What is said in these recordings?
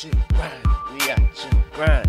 out you grind, we out you grind.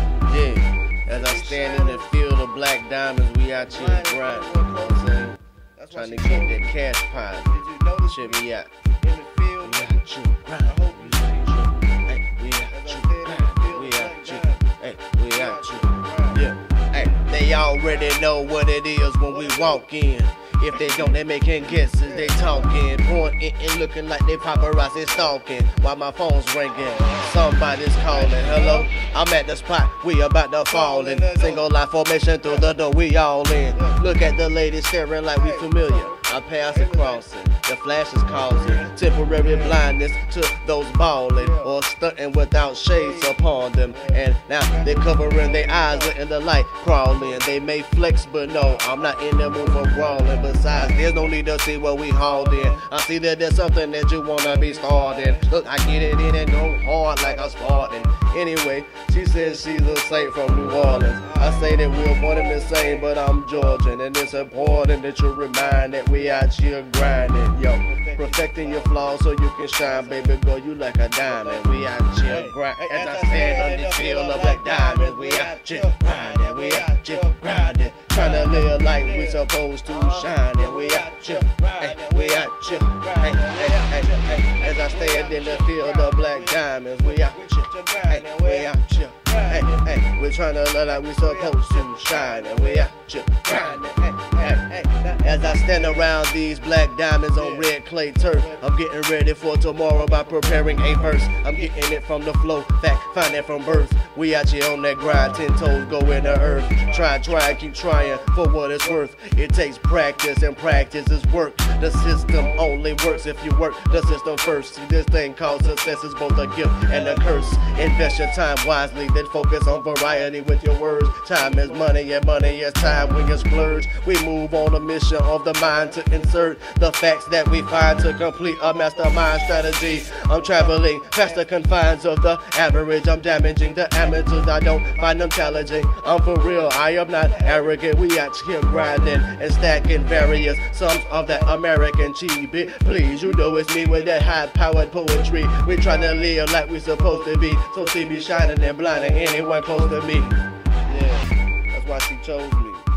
Yeah, as I stand in the field of black diamonds, we out you grind. You know what I'm saying? Trying to get that cash pile. Did you notice Check me out. in the field? We out you grind. I hope you see. Hey, we out you grind. We out you. Hey, we out you. Yeah. Hey, they already know what it is when we walk in. If they don't, they making guesses, they talking, pointing and looking like they paparazzi stalking while my phone's ringing. Somebody's calling, hello, I'm at the spot, we about to fall in. Single line formation through the door, we all in. Look at the lady staring like we familiar. I pass it crossing, the flash is causing temporary blindness to those balling or stunting without shades upon them. And now they're covering their eyes, letting the light crawl in. They may flex, but no, I'm not in the mood for brawling. Besides, there's no need to see what we hauled in. I see that there's something that you wanna be starting. Look, I get it in and go hard like I'm Spartan. Anyway, she says she's a saint from New Orleans. I say that we're one and the same, but I'm Georgian, and it's important that you remind that we out here grinding, yo. Perfecting your flaws so you can shine, baby girl, you like a diamond. We out here grinding. As I stand on the field of black diamonds, we out here grinding, we out here grinding. Trying to live like we supposed to shine, and we out here, hey, we out here, hey, hey, hey, hey. As I stand in the field of black diamonds, we out here, hey, we out here, hey, hey. We're trying to look like we supposed to shine, and we out here grinding, hey, hey, hey. As I stand around these black diamonds on red clay turf, I'm getting ready for tomorrow by preparing a verse. I'm getting it from the flow, fact, find it from birth. We out here on that grind, 10 toes go in the earth. Try, keep trying for what it's worth. It takes practice, and practice is work. The system only works if you work the system first. See, this thing called success is both a gift and a curse. Invest your time wisely, then focus on variety with your words. Time is money, and money is time when you splurge. We move on a mission of the mind to insert the facts that we find to complete a mastermind strategy. I'm traveling past the confines of the average. I'm damaging the amateurs, I don't find them challenging. I'm for real, I am not arrogant. We out here grinding and stacking various sums of that American cheap bit. Please, you know it's me with that high-powered poetry. We tryna live like we supposed to be, so see me shining and blinding anyone close to me. Yeah, that's why she chose me.